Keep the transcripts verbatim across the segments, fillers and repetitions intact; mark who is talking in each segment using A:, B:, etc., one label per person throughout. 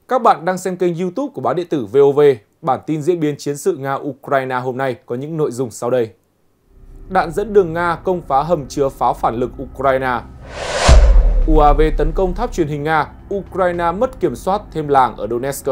A: Các bạn đang xem kênh YouTube của báo điện tử vê o vê. Bản tin diễn biến chiến sự Nga-Ukraine hôm nay có những nội dung sau đây. Đạn dẫn đường Nga công phá hầm chứa pháo phản lực Ukraine. u a vê tấn công tháp truyền hình Nga, Ukraine mất kiểm soát thêm làng ở Donetsk.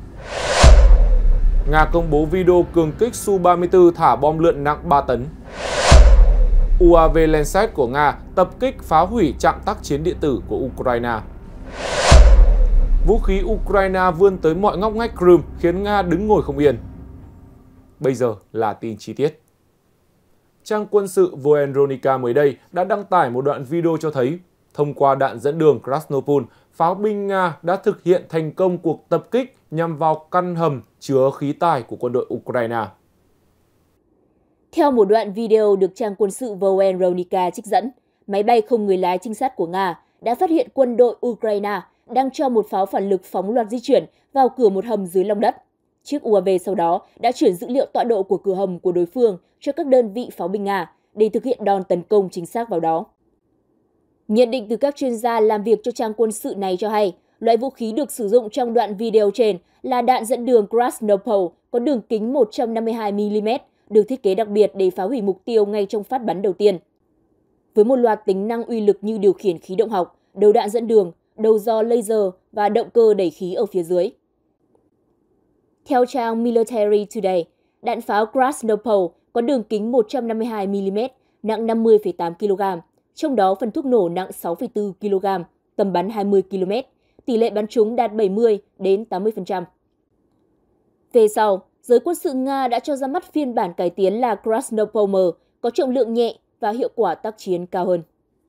A: Nga công bố video cường kích Su ba mươi tư thả bom lượn nặng ba tấn. u a vê Lancet của Nga tập kích phá hủy trạm tác chiến điện tử của Ukraine. Vũ khí Ukraine vươn tới mọi ngóc ngách Crimea khiến Nga đứng ngồi không yên. Bây giờ là tin chi tiết. Trang quân sự Voenronika mới đây đã đăng tải một đoạn video cho thấy, thông qua đạn dẫn đường Krasnopol, pháo binh Nga đã thực hiện thành công cuộc tập kích nhằm vào căn hầm chứa khí tài của quân đội Ukraine.
B: Theo một đoạn video được trang quân sự Voenronika trích dẫn, máy bay không người lái trinh sát của Nga đã phát hiện quân đội Ukraine đang cho một pháo phản lực phóng loạt di chuyển vào cửa một hầm dưới lòng đất. Chiếc u a vê sau đó đã chuyển dữ liệu tọa độ của cửa hầm của đối phương cho các đơn vị pháo binh Nga để thực hiện đòn tấn công chính xác vào đó. Nhận định từ các chuyên gia làm việc cho trang quân sự này cho hay, loại vũ khí được sử dụng trong đoạn video trên là đạn dẫn đường Krasnopol có đường kính một trăm năm mươi hai mi li mét, được thiết kế đặc biệt để phá hủy mục tiêu ngay trong phát bắn đầu tiên. Với một loạt tính năng uy lực như điều khiển khí động học, đầu đạn dẫn đường, đầu giò laser và động cơ đẩy khí ở phía dưới. Theo trang Military Today, đạn pháo Krasnopol có đường kính một trăm năm mươi hai mi li mét, nặng năm mươi phẩy tám ki lô gam, trong đó phần thuốc nổ nặng sáu phẩy bốn ki lô gam, tầm bắn hai mươi ki lô mét, tỷ lệ bắn trúng đạt bảy mươi đến tám mươi phần trăm. Về sau, giới quân sự Nga đã cho ra mắt phiên bản cải tiến là Krasnopol M, có trọng lượng nhẹ và hiệu quả tác chiến cao hơn.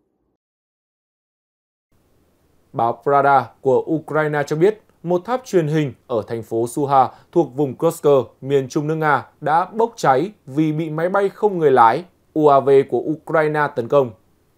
A: Báo Pravda của Ukraine cho biết, một tháp truyền hình ở thành phố Suha thuộc vùng Kursk, miền trung nước Nga đã bốc cháy vì bị máy bay không người lái u a vê của Ukraine tấn công.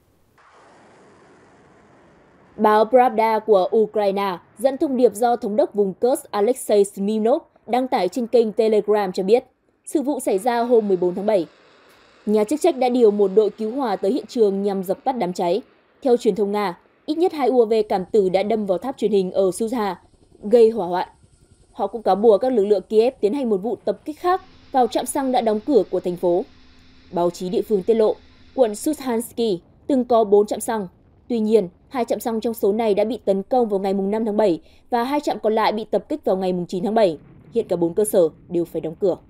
B: Báo Pravda của Ukraine dẫn thông điệp do thống đốc vùng Kursk Alexei Smirnov đăng tải trên kênh Telegram cho biết, sự vụ xảy ra hôm mười bốn tháng bảy. Nhà chức trách đã điều một đội cứu hỏa tới hiện trường nhằm dập tắt đám cháy. Theo truyền thông Nga, ít nhất hai u a vê cảm tử đã đâm vào tháp truyền hình ở Suha, gây hỏa hoạn. Họ cũng cáo buộc các lực lượng Kiev tiến hành một vụ tập kích khác vào trạm xăng đã đóng cửa của thành phố. Báo chí địa phương tiết lộ, quận Sudhansky từng có bốn trạm xăng. Tuy nhiên, hai trạm xăng trong số này đã bị tấn công vào ngày năm tháng bảy và hai trạm còn lại bị tập kích vào ngày chín tháng bảy. Hiện cả bốn cơ sở đều phải đóng cửa.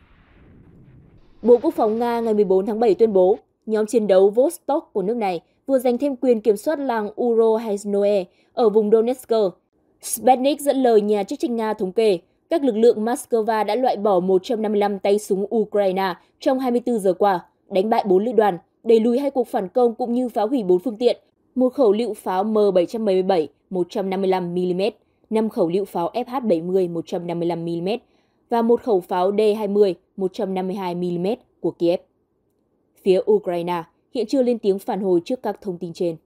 B: Bộ Quốc phòng Nga ngày mười bốn tháng bảy tuyên bố, nhóm chiến đấu Vostok của nước này vừa giành thêm quyền kiểm soát làng Urohezhnoe ở vùng Donetsk. Sputnik dẫn lời nhà chức trách Nga thống kê, các lực lượng Moscow đã loại bỏ một trăm năm mươi lăm tay súng Ukraine trong hai mươi tư giờ qua, đánh bại bốn lữ đoàn, đẩy lùi hai cuộc phản công cũng như phá hủy bốn phương tiện, một khẩu lựu pháo M bảy trăm bảy mươi bảy một trăm năm mươi lăm mi li mét, năm khẩu lựu pháo F H bảy mươi một trăm năm mươi lăm mi li mét và một khẩu pháo D hai mươi một trăm năm mươi hai mi li mét của Kiev. Phía Ukraine hiện chưa lên tiếng phản hồi trước các thông tin trên.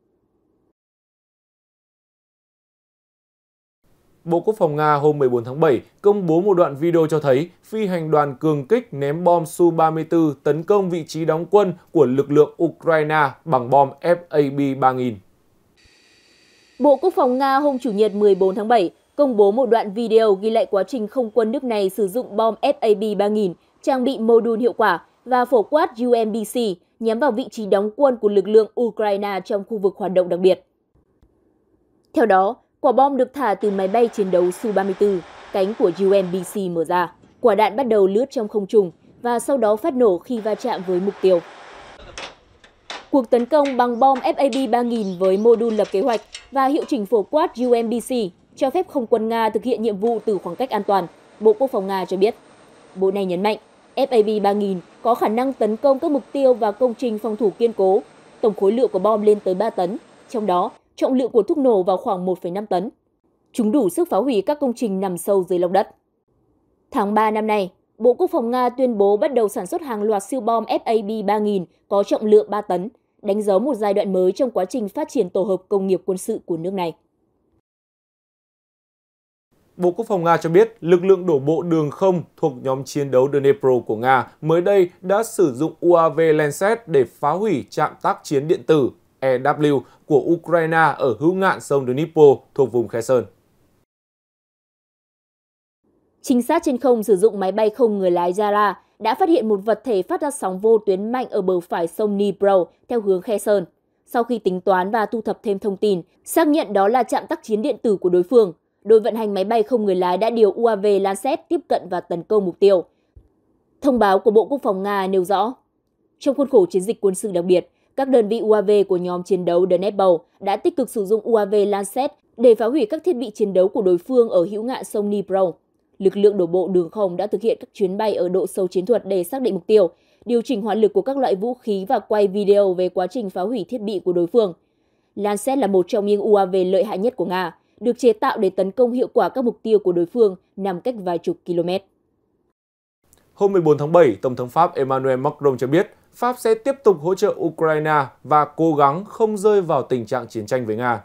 A: Bộ Quốc phòng Nga hôm mười bốn tháng bảy công bố một đoạn video cho thấy phi hành đoàn cường kích ném bom Su ba mươi tư tấn công vị trí đóng quân của lực lượng Ukraine bằng bom F A B ba nghìn.
B: Bộ Quốc phòng Nga hôm Chủ nhật mười bốn tháng bảy công bố một đoạn video ghi lại quá trình không quân nước này sử dụng bom F A B ba nghìn, trang bị mô đun hiệu quả và phổ quát U M B C nhắm vào vị trí đóng quân của lực lượng Ukraine trong khu vực hoạt động đặc biệt. Theo đó, quả bom được thả từ máy bay chiến đấu Su ba mươi tư, cánh của U M B C mở ra. Quả đạn bắt đầu lướt trong không trung và sau đó phát nổ khi va chạm với mục tiêu. Cuộc tấn công bằng bom F A B ba nghìn với mô đun lập kế hoạch và hiệu chỉnh phổ quát U M B C cho phép không quân Nga thực hiện nhiệm vụ từ khoảng cách an toàn, Bộ Quốc phòng Nga cho biết. Bộ này nhấn mạnh, F A B ba nghìn có khả năng tấn công các mục tiêu và công trình phòng thủ kiên cố. Tổng khối lượng của bom lên tới ba tấn, trong đó trọng lượng của thuốc nổ vào khoảng một phẩy năm tấn. Chúng đủ sức phá hủy các công trình nằm sâu dưới lòng đất. Tháng ba năm nay, Bộ Quốc phòng Nga tuyên bố bắt đầu sản xuất hàng loạt siêu bom F A B ba nghìn có trọng lượng ba tấn, đánh dấu một giai đoạn mới trong quá trình phát triển tổ hợp công nghiệp quân sự của nước này.
A: Bộ Quốc phòng Nga cho biết lực lượng đổ bộ đường không thuộc nhóm chiến đấu Dnipro của Nga mới đây đã sử dụng u a vê Lancet để phá hủy trạm tác chiến điện tử E W của Ukraine ở hữu ngạn sông Dnipro thuộc vùng Kherson.
B: Trinh sát trên không sử dụng máy bay không người lái Yara đã phát hiện một vật thể phát ra sóng vô tuyến mạnh ở bờ phải sông Dnipro theo hướng Kherson. Sau khi tính toán và thu thập thêm thông tin, xác nhận đó là trạm tác chiến điện tử của đối phương, đội vận hành máy bay không người lái đã điều u a vê Lancet tiếp cận và tấn công mục tiêu. Thông báo của Bộ Quốc phòng Nga nêu rõ, trong khuôn khổ chiến dịch quân sự đặc biệt, các đơn vị u a vê của nhóm chiến đấu Dnepr đã tích cực sử dụng u a vê Lancet để phá hủy các thiết bị chiến đấu của đối phương ở hữu ngạn sông Dnipro. Lực lượng đổ bộ đường không đã thực hiện các chuyến bay ở độ sâu chiến thuật để xác định mục tiêu, điều chỉnh hỏa lực của các loại vũ khí và quay video về quá trình phá hủy thiết bị của đối phương. Lancet là một trong những u a vê lợi hại nhất của Nga, được chế tạo để tấn công hiệu quả các mục tiêu của đối phương nằm cách vài chục km.
A: Hôm mười bốn tháng bảy, Tổng thống Pháp Emmanuel Macron cho biết Pháp sẽ tiếp tục hỗ trợ Ukraine và cố gắng không rơi vào tình trạng chiến tranh với Nga.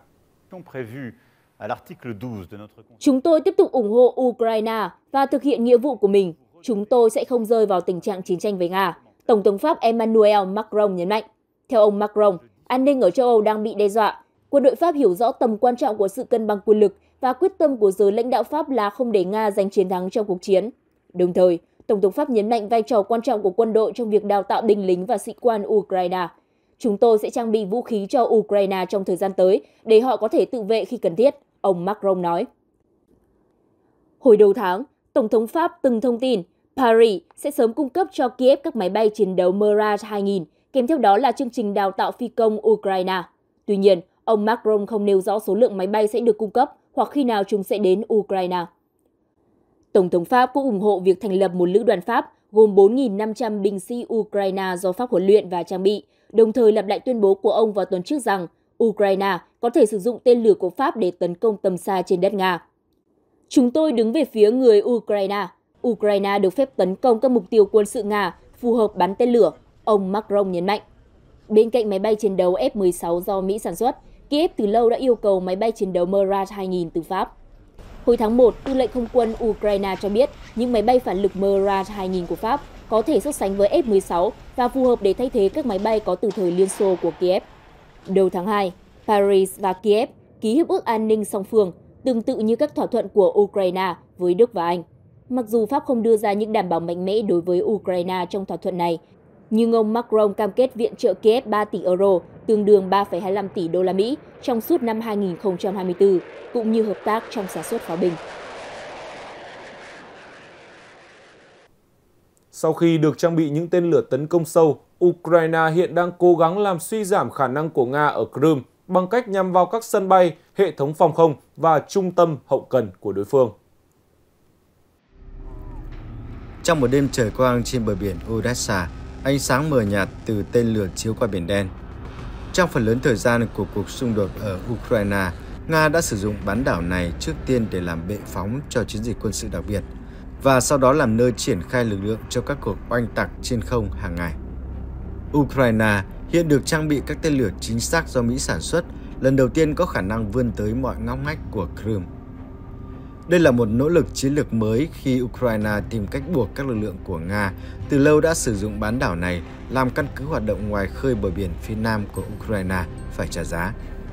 B: Chúng tôi tiếp tục ủng hộ Ukraine và thực hiện nghĩa vụ của mình. Chúng tôi sẽ không rơi vào tình trạng chiến tranh với Nga, Tổng thống Pháp Emmanuel Macron nhấn mạnh. Theo ông Macron, an ninh ở châu Âu đang bị đe dọa. Quân đội Pháp hiểu rõ tầm quan trọng của sự cân bằng quyền lực và quyết tâm của giới lãnh đạo Pháp là không để Nga giành chiến thắng trong cuộc chiến. Đồng thời, Tổng thống Pháp nhấn mạnh vai trò quan trọng của quân đội trong việc đào tạo binh lính và sĩ quan Ukraine. Chúng tôi sẽ trang bị vũ khí cho Ukraine trong thời gian tới để họ có thể tự vệ khi cần thiết, ông Macron nói. Hồi đầu tháng, Tổng thống Pháp từng thông tin Paris sẽ sớm cung cấp cho Kiev các máy bay chiến đấu Mirage hai nghìn, kèm theo đó là chương trình đào tạo phi công Ukraine. Tuy nhiên, ông Macron không nêu rõ số lượng máy bay sẽ được cung cấp hoặc khi nào chúng sẽ đến Ukraine. Tổng thống Pháp cũng ủng hộ việc thành lập một lữ đoàn Pháp gồm bốn nghìn năm trăm binh sĩ Ukraine do Pháp huấn luyện và trang bị, đồng thời lặp lại tuyên bố của ông vào tuần trước rằng Ukraine có thể sử dụng tên lửa của Pháp để tấn công tầm xa trên đất Nga. Chúng tôi đứng về phía người Ukraine. Ukraine được phép tấn công các mục tiêu quân sự Nga phù hợp bắn tên lửa, ông Macron nhấn mạnh. Bên cạnh máy bay chiến đấu F mười sáu do Mỹ sản xuất, Kiev từ lâu đã yêu cầu máy bay chiến đấu Mirage hai nghìn từ Pháp. Hồi tháng một, Tư lệnh Không quân Ukraine cho biết những máy bay phản lực Mirage hai nghìn của Pháp có thể so sánh với F mười sáu và phù hợp để thay thế các máy bay có từ thời Liên Xô của Kiev. Đầu tháng hai, Paris và Kiev ký hiệp ước an ninh song phương, tương tự như các thỏa thuận của Ukraine với Đức và Anh. Mặc dù Pháp không đưa ra những đảm bảo mạnh mẽ đối với Ukraine trong thỏa thuận này, nhưng ông Macron cam kết viện trợ Kiev ba tỷ euro, tương đương ba phẩy hai mươi lăm tỷ đô la Mỹ trong suốt năm hai nghìn không trăm hai mươi tư, cũng như hợp tác trong sản xuất pháo binh.
A: Sau khi được trang bị những tên lửa tấn công sâu, Ukraine hiện đang cố gắng làm suy giảm khả năng của Nga ở Crimea bằng cách nhắm vào các sân bay, hệ thống phòng không và trung tâm hậu cần của đối phương.
C: Trong một đêm trời quang trên bờ biển Odessa, ánh sáng mờ nhạt từ tên lửa chiếu qua Biển Đen. Trong phần lớn thời gian của cuộc xung đột ở Ukraine, Nga đã sử dụng bán đảo này trước tiên để làm bệ phóng cho chiến dịch quân sự đặc biệt và sau đó làm nơi triển khai lực lượng cho các cuộc oanh tạc trên không hàng ngày. Ukraine hiện được trang bị các tên lửa chính xác do Mỹ sản xuất, lần đầu tiên có khả năng vươn tới mọi ngóc ngách của Crimea. Đây là một nỗ lực chiến lược mới khi Ukraine tìm cách buộc các lực lượng của Nga từ lâu đã sử dụng bán đảo này làm căn cứ hoạt động ngoài khơi bờ biển phía nam của Ukraine phải trả giá.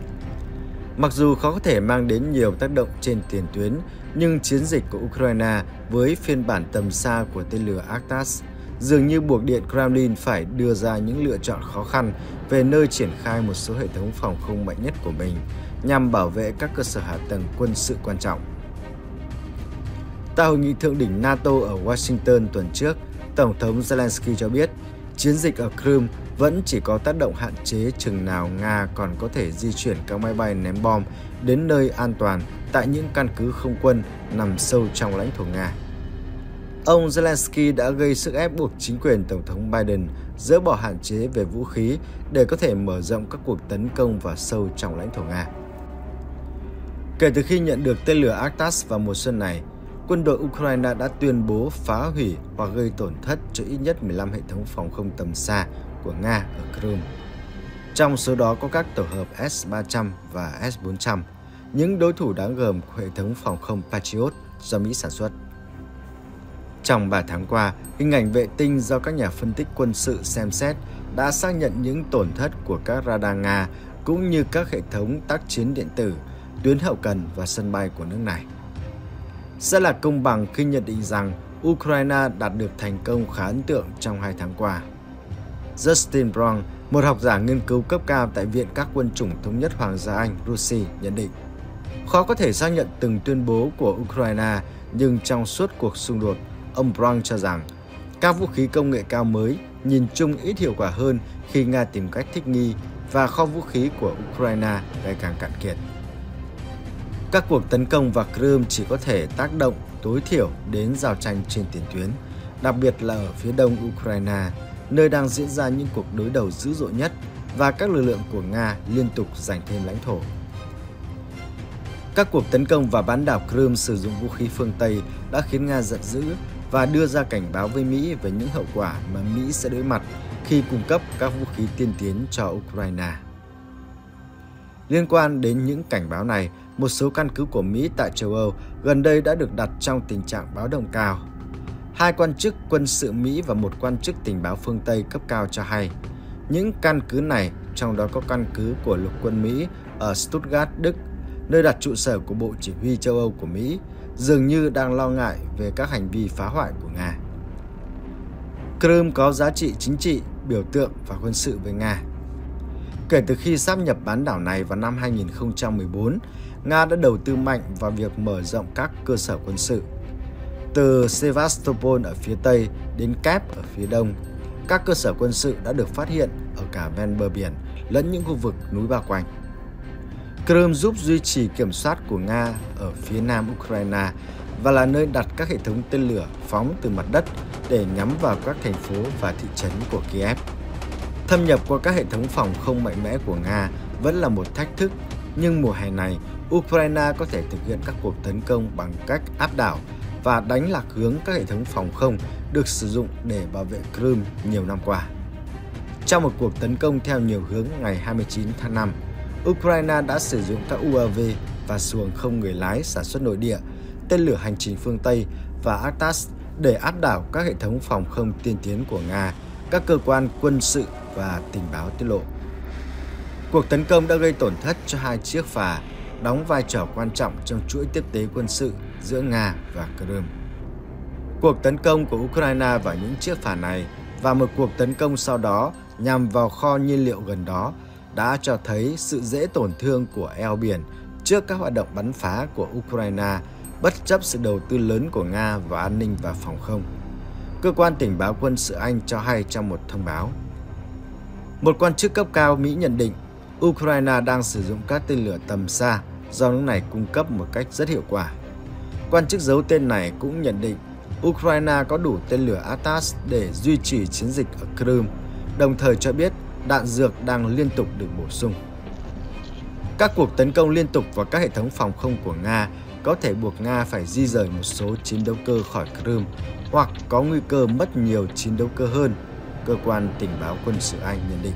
C: Mặc dù khó có thể mang đến nhiều tác động trên tiền tuyến, nhưng chiến dịch của Ukraine với phiên bản tầm xa của tên lửa Atlas dường như buộc Điện Kremlin phải đưa ra những lựa chọn khó khăn về nơi triển khai một số hệ thống phòng không mạnh nhất của mình nhằm bảo vệ các cơ sở hạ tầng quân sự quan trọng. Tại hội nghị thượng đỉnh NATO ở Washington tuần trước, Tổng thống Zelensky cho biết chiến dịch ở Crimea vẫn chỉ có tác động hạn chế chừng nào Nga còn có thể di chuyển các máy bay ném bom đến nơi an toàn tại những căn cứ không quân nằm sâu trong lãnh thổ Nga. Ông Zelensky đã gây sức ép buộc chính quyền Tổng thống Biden dỡ bỏ hạn chế về vũ khí để có thể mở rộng các cuộc tấn công vào sâu trong lãnh thổ Nga. Kể từ khi nhận được tên lửa Atlas vào mùa xuân này, quân đội Ukraine đã tuyên bố phá hủy hoặc gây tổn thất cho ít nhất mười lăm hệ thống phòng không tầm xa của Nga ở Crimea. Trong số đó có các tổ hợp S ba trăm và S bốn trăm, những đối thủ đáng gờm của hệ thống phòng không Patriot do Mỹ sản xuất. Trong ba tháng qua, hình ảnh vệ tinh do các nhà phân tích quân sự xem xét đã xác nhận những tổn thất của các radar Nga cũng như các hệ thống tác chiến điện tử, tuyến hậu cần và sân bay của nước này. sẽ là công bằng khi nhận định rằng Ukraine đạt được thành công khá ấn tượng trong hai tháng qua. Justin Brown, một học giả nghiên cứu cấp cao tại Viện các quân chủng thống nhất Hoàng gia Anh, Russia, nhận định khó có thể xác nhận từng tuyên bố của Ukraine, nhưng trong suốt cuộc xung đột, ông Brown cho rằng các vũ khí công nghệ cao mới nhìn chung ít hiệu quả hơn khi Nga tìm cách thích nghi và kho vũ khí của Ukraine ngày càng cạn kiệt. Các cuộc tấn công vào Crimea chỉ có thể tác động tối thiểu đến giao tranh trên tiền tuyến, đặc biệt là ở phía đông Ukraine, nơi đang diễn ra những cuộc đối đầu dữ dội nhất và các lực lượng của Nga liên tục giành thêm lãnh thổ. Các cuộc tấn công vào bán đảo Crimea sử dụng vũ khí phương Tây đã khiến Nga giận dữ và đưa ra cảnh báo với Mỹ về những hậu quả mà Mỹ sẽ đối mặt khi cung cấp các vũ khí tiên tiến cho Ukraine. Liên quan đến những cảnh báo này, một số căn cứ của Mỹ tại châu Âu gần đây đã được đặt trong tình trạng báo động cao. Hai quan chức quân sự Mỹ và một quan chức tình báo phương Tây cấp cao cho hay, những căn cứ này, trong đó có căn cứ của lục quân Mỹ ở Stuttgart, Đức, nơi đặt trụ sở của Bộ Chỉ huy châu Âu của Mỹ, dường như đang lo ngại về các hành vi phá hoại của Nga. Crimea có giá trị chính trị, biểu tượng và quân sự với Nga. Kể từ khi sáp nhập bán đảo này vào năm hai nghìn không trăm mười bốn, Nga đã đầu tư mạnh vào việc mở rộng các cơ sở quân sự. Từ Sevastopol ở phía Tây đến Kép ở phía Đông, các cơ sở quân sự đã được phát hiện ở cả ven bờ biển lẫn những khu vực núi bao quanh. Crimea giúp duy trì kiểm soát của Nga ở phía nam Ukraine và là nơi đặt các hệ thống tên lửa phóng từ mặt đất để nhắm vào các thành phố và thị trấn của Kiev. Thâm nhập qua các hệ thống phòng không mạnh mẽ của Nga vẫn là một thách thức, nhưng mùa hè này, Ukraine có thể thực hiện các cuộc tấn công bằng cách áp đảo và đánh lạc hướng các hệ thống phòng không được sử dụng để bảo vệ Crimea nhiều năm qua. Trong một cuộc tấn công theo nhiều hướng ngày hai mươi chín tháng năm, Ukraine đã sử dụng các u a vê và xuồng không người lái sản xuất nội địa, tên lửa hành trình phương Tây và ATACMS để áp đảo các hệ thống phòng không tiên tiến của Nga, các cơ quan quân sự và tình báo tiết lộ. Cuộc tấn công đã gây tổn thất cho hai chiếc phà, đóng vai trò quan trọng trong chuỗi tiếp tế quân sự giữa Nga và Crimea. Cuộc tấn công của Ukraine vào những chiếc phà này và một cuộc tấn công sau đó nhằm vào kho nhiên liệu gần đó đã cho thấy sự dễ tổn thương của eo biển trước các hoạt động bắn phá của Ukraine, bất chấp sự đầu tư lớn của Nga vào an ninh và phòng không. Cơ quan tình báo quân sự Anh cho hay trong một thông báo. Một quan chức cấp cao Mỹ nhận định Ukraine đang sử dụng các tên lửa tầm xa do nước này cung cấp một cách rất hiệu quả. Quan chức giấu tên này cũng nhận định Ukraine có đủ tên lửa ATACMS để duy trì chiến dịch ở Crimea, đồng thời cho biết đạn dược đang liên tục được bổ sung. Các cuộc tấn công liên tục vào các hệ thống phòng không của Nga có thể buộc Nga phải di rời một số chiến đấu cơ khỏi Crimea hoặc có nguy cơ mất nhiều chiến đấu cơ hơn, cơ quan tình báo quân sự Anh nhận định.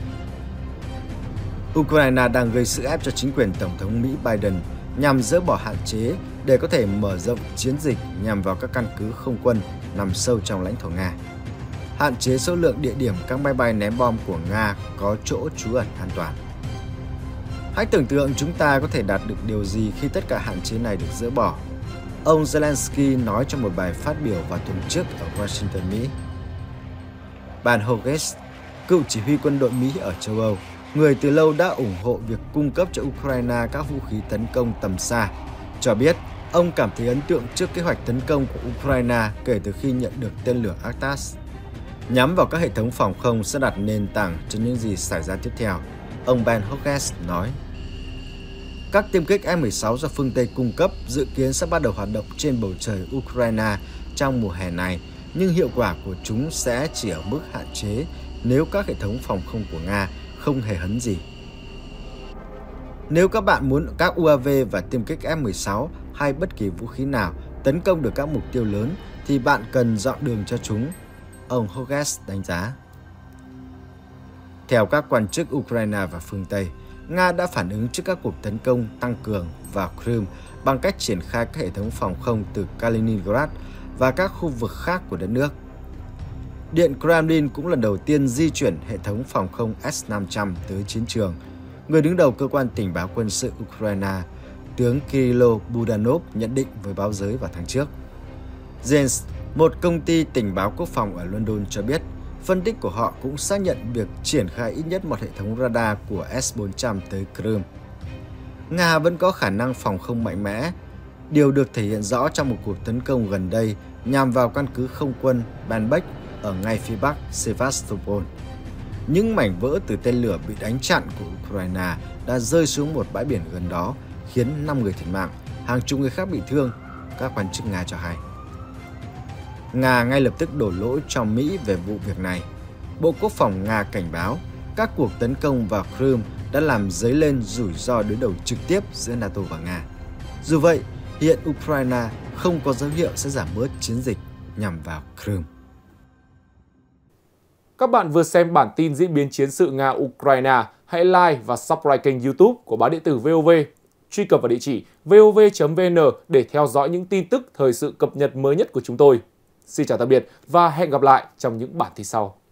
C: Ukraine đang gây sức ép cho chính quyền Tổng thống Mỹ Biden nhằm dỡ bỏ hạn chế để có thể mở rộng chiến dịch nhằm vào các căn cứ không quân nằm sâu trong lãnh thổ Nga. Hạn chế số lượng địa điểm các máy bay ném bom của Nga có chỗ trú ẩn an toàn. Hãy tưởng tượng chúng ta có thể đạt được điều gì khi tất cả hạn chế này được dỡ bỏ. Ông Zelensky nói trong một bài phát biểu vào tuần trước ở Washington, Mỹ. Ban Hoges, cựu chỉ huy quân đội Mỹ ở châu Âu, người từ lâu đã ủng hộ việc cung cấp cho Ukraine các vũ khí tấn công tầm xa, cho biết ông cảm thấy ấn tượng trước kế hoạch tấn công của Ukraine kể từ khi nhận được tên lửa ATACMS. Nhắm vào các hệ thống phòng không sẽ đặt nền tảng cho những gì xảy ra tiếp theo, ông Ben Hoges nói. Các tiêm kích E mười sáu do phương Tây cung cấp dự kiến sẽ bắt đầu hoạt động trên bầu trời Ukraine trong mùa hè này, nhưng hiệu quả của chúng sẽ chỉ ở mức hạn chế nếu các hệ thống phòng không của Nga không hề hấn gì. Nếu các bạn muốn các u a vê và tiêm kích E mười sáu hay bất kỳ vũ khí nào tấn công được các mục tiêu lớn thì bạn cần dọn đường cho chúng, ông Hoges đánh giá. Theo các quan chức Ukraine và phương Tây, Nga đã phản ứng trước các cuộc tấn công tăng cường vào Crimea bằng cách triển khai các hệ thống phòng không từ Kaliningrad và các khu vực khác của đất nước. Điện Kremlin cũng lần đầu tiên di chuyển hệ thống phòng không S năm trăm tới chiến trường. Người đứng đầu cơ quan tình báo quân sự Ukraine, tướng Kirilo Budanov nhận định với báo giới vào tháng trước. Janes, một công ty tình báo quốc phòng ở London cho biết, phân tích của họ cũng xác nhận việc triển khai ít nhất một hệ thống radar của S bốn trăm tới Crimea. Nga vẫn có khả năng phòng không mạnh mẽ. Điều được thể hiện rõ trong một cuộc tấn công gần đây nhằm vào căn cứ không quân Banbek ở ngay phía bắc Sevastopol. Những mảnh vỡ từ tên lửa bị đánh chặn của Ukraine đã rơi xuống một bãi biển gần đó, khiến năm người thiệt mạng, hàng chục người khác bị thương, các quan chức Nga cho hay. Nga ngay lập tức đổ lỗi cho Mỹ về vụ việc này. Bộ Quốc phòng Nga cảnh báo các cuộc tấn công vào Crimea đã làm dấy lên rủi ro đối đầu trực tiếp giữa NATO và Nga. Dù vậy, hiện Ukraine không có dấu hiệu sẽ giảm bớt chiến dịch nhằm vào Crimea.
A: Các bạn vừa xem bản tin diễn biến chiến sự Nga-Ukraine. Hãy like và subscribe kênh YouTube của báo điện tử vê o vê. Truy cập vào địa chỉ vov chấm vn để theo dõi những tin tức thời sự cập nhật mới nhất của chúng tôi. Xin chào tạm biệt và hẹn gặp lại trong những bản tin sau.